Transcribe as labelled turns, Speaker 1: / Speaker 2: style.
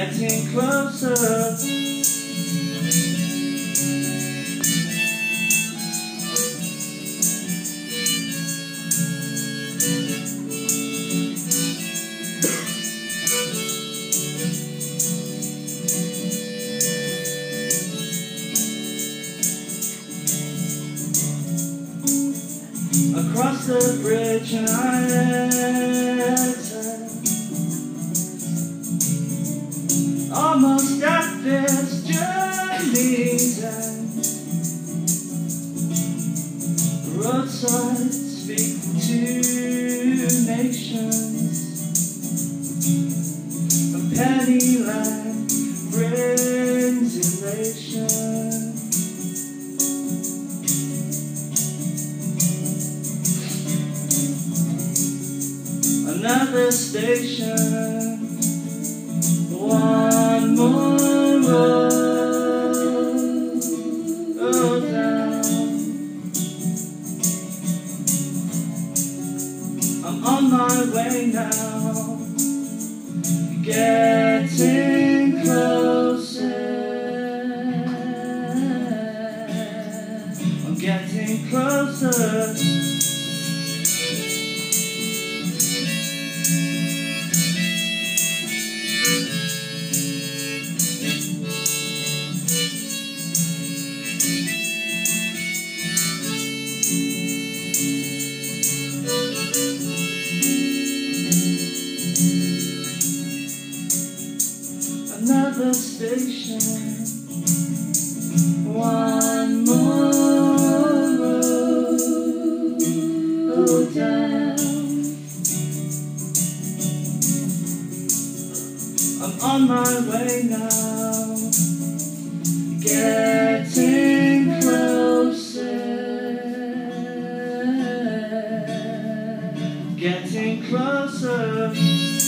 Speaker 1: getting closer. Across the bridge and I enter, almost at this journey's end. Roadside speak to nations, a penny land brings elation. Another station, one more road down. I'm on my way now, getting closer. I'm getting closer. Another station, one more road down. I'm on my way now, getting closer, getting closer.